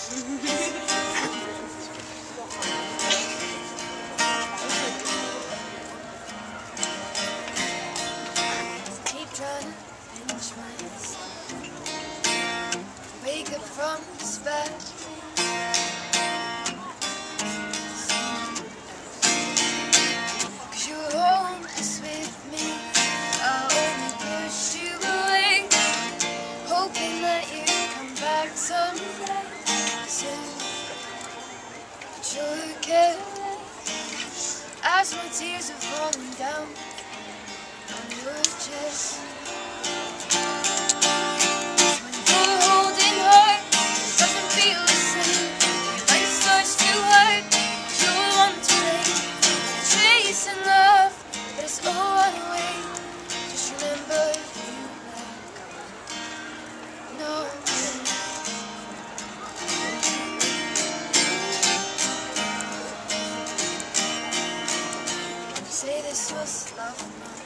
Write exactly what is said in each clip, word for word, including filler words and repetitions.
Keep trying to pinch myself. Wake up from this bed. Cause you were always with me. I only pushed you away, hoping that you'd come back someday. Soon, but you're okay. As my tears are falling down on your chest. When you're holding her, it doesn't feel the same. Your life starts to hurt. You're one to blame. Chasing love, but it's all on the way. Just remember you let go. No. Say this was love,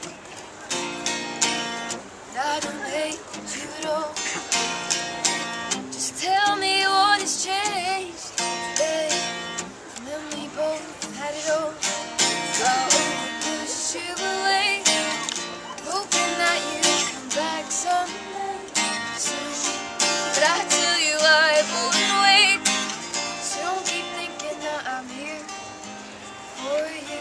but I don't hate you at all. Just tell me what has changed, babe. And then we both had it all. I only pushed you away, hoping that you'd come back someday soon. But I tell you I wouldn't wait, so don't keep thinking that I'm here for you.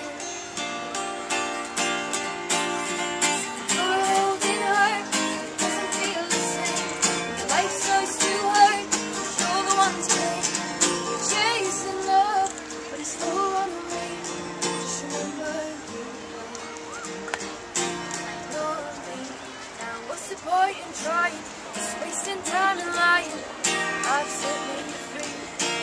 Point in trying, just wasting time and lying. I've set me free.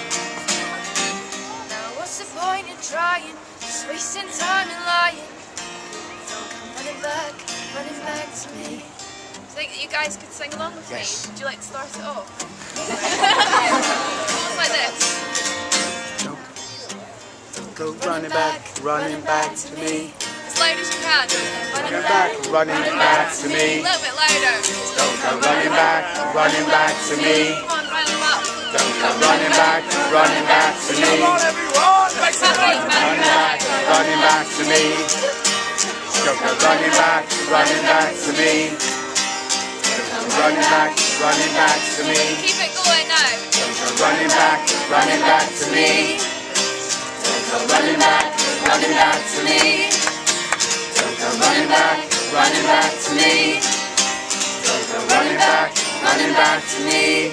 Now what's the point in trying, just wasting time and lying? Don't come running back, running back to me. Do you think that you guys could sing along with Yes. me? Would you like to start it off? Almost like this. Don't go running back, running back to me. As loud as you can. Running back, running back to A me. little bit louder. Don't go running back, running back to me. Come on, rile them up. Don't go running back, running back to me. Running back, running back to me. Don't go running back, running back to me. Running back, running back to me. Keep it going now. Don't go running back, running back to me. Don't go running back, running back to me. Don't go running back, running back to me. Don't go running back, running back to me.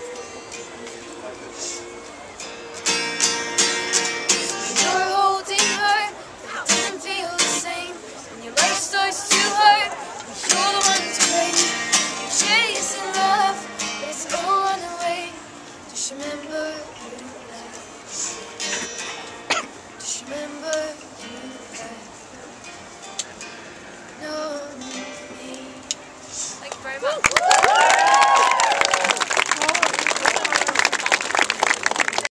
You're holding her, but it doesn't feel the same. When your life starts to hurt, you're the one to blame. You're chasing love, but it's all on the way. Just remember you left. Just remember